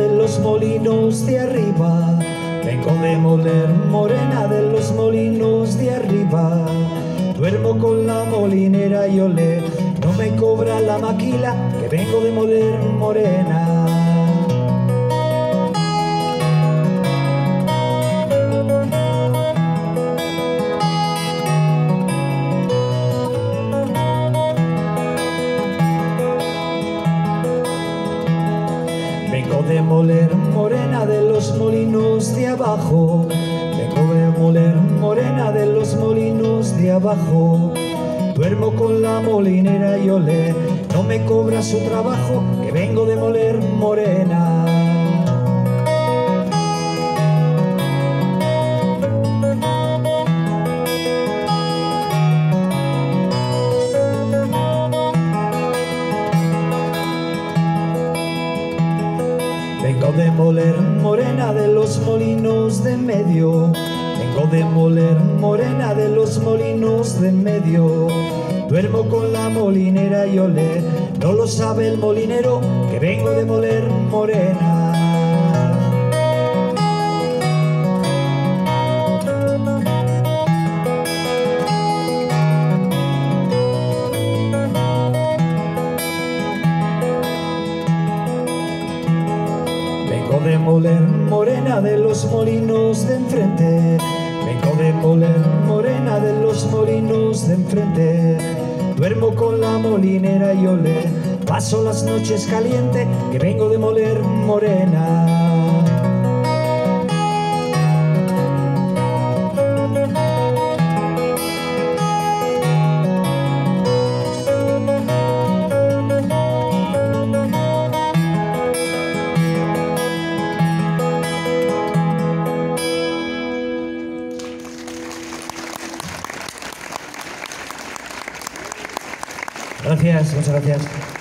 de los molinos de arriba. Vengo de moler, morena de los molinos de arriba. Duermo con la molinera y olé, no me cobra la maquila, que vengo de moler, morena. Vengo de moler, morena de los molinos de abajo. Vengo de moler, morena de los molinos de abajo. Duermo con la molinera y olé, no me cobra su trabajo, que vengo de moler, morena. Vengo de moler, morena de los molinos de medio. Vengo de moler, morena de los molinos de medio. Duermo con la molinera y olé, no lo sabe el molinero, que vengo de moler, morena. Vengo de moler, morena de los molinos de enfrente. Vengo de moler, morena de los molinos de enfrente. Duermo con la molinera y olé, paso las noches caliente, que vengo de moler, morena. Gracias, muchas gracias.